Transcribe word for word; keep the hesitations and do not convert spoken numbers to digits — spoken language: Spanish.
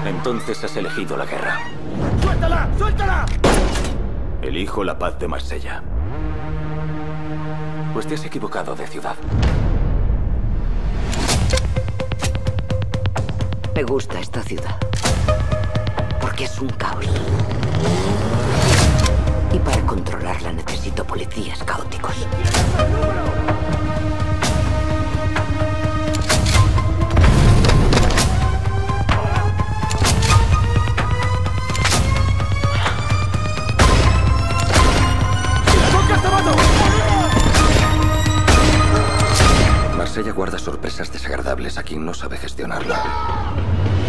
Entonces has elegido la guerra. ¡Suéltala! ¡Suéltala! Elijo la paz de Marsella. Pues te has equivocado de ciudad. Me gusta esta ciudad. Porque es un caos. Y para controlarla necesito policías caóticos. Marsella guarda sorpresas desagradables a quien no sabe gestionarla.